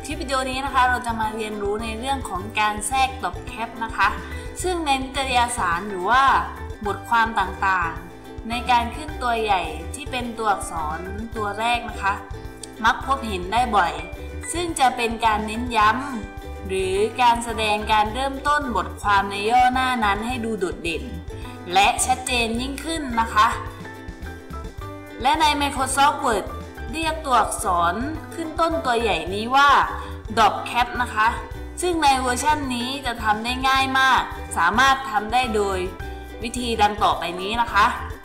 คลิปวิดีโอนี้นะคะเราจะมาเรียนรู้ในเรื่องของการแทรกดอกแคปนะคะซึ่งในนิตยสารหรือว่าบทความต่างๆในการขึ้นตัวใหญ่ที่เป็นตัวอักษรตัวแรกนะคะมักพบเห็นได้บ่อยซึ่งจะเป็นการเน้นย้ำหรือการแสดงการเริ่มต้นบทความในย่อหน้านั้นให้ดูโดดเด่นและชัดเจนยิ่งขึ้นนะคะและใน Microsoft Word เรียกตัวอักษรขึ้นต้นตัวใหญ่นี้ว่าดอกแคปนะคะซึ่งในเวอร์ชันนี้จะทำได้ง่ายมากสามารถทำได้โดยวิธีดังต่อไปนี้นะคะ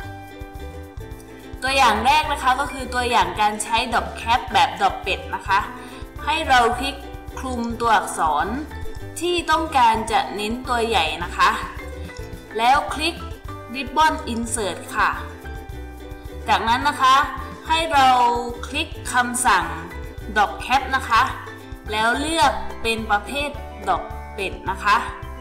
ตัวอย่างแรกนะคะก็คือตัวอย่างการใช้ดอกแคปแบบดอกเป็ดนะคะให้เราคลิกคลุมตัวอักษรที่ต้องการจะเน้นตัวใหญ่นะคะแล้วคลิก Ribbon Insert ค่ะจากนั้นนะคะให้เราคลิกคำสั่งดอกแคปนะคะแล้วเลือกเป็นประเภทดอกเป็ดนะคะ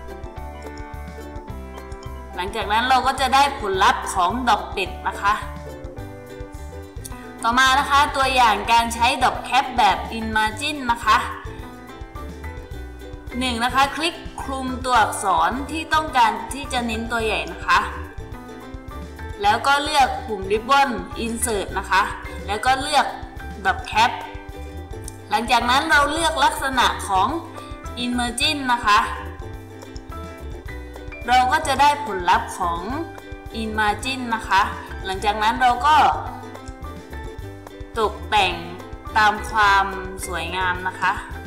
หลังจากนั้นเราก็จะได้ผลลัพธ์ของดอกเป็ดนะคะต่อมานะคะตัวอย่างการใช้ดอกแคปแบบ In Margin นะคะ1นะคะคลิกคลุมตัวอักษรที่ต้องการที่จะเน้นตัวใหญ่นะคะแล้วก็เลือกปุ่ม Ribbon Insert นะคะแล้วก็เลือกดอกแคปหลังจากนั้นเราเลือกลักษณะของ In Margin นะคะเราก็จะได้ผลลัพธ์ของ In Margin นะคะหลังจากนั้นเราก็ตกแต่งตามความสวยงามนะคะ